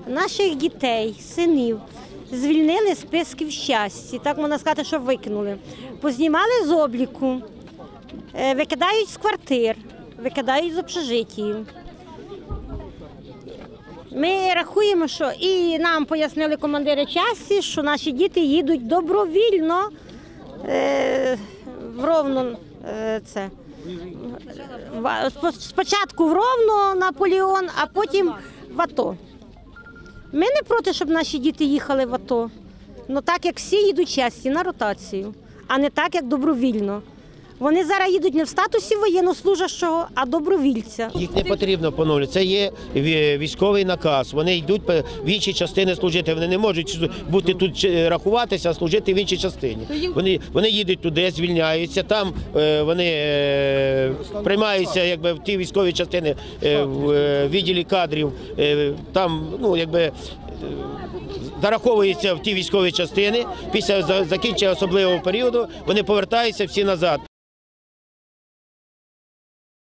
наших дітей, синів звільнили з списків щастя, так можна сказати, що викинули. Познімали з обліку, викидають з квартир, викидають з общежиттів. Ми рахуємо, що і нам пояснили командири часті, що наші діти їдуть добровільно в Ровно. Спочатку в Ровно на полігон, а потім в АТО. Ми не проти, щоб наші діти їхали в АТО, але так, як всі їдуть часті на ротацію, а не так, як добровільно. Вони зараз їдуть не в статусі воєннослужащого, а добровільця. Їх не потрібно поновлювати. Це є військовий наказ. Вони йдуть в інші частини служити. Вони не можуть бути тут рахуватися, а служити в іншій частині. Вони їдуть туди, звільняються, там вони приймаються якби, в ті військові частини в відділі кадрів, там зараховуються в ті військові частини. Після закінчення особливого періоду вони повертаються всі назад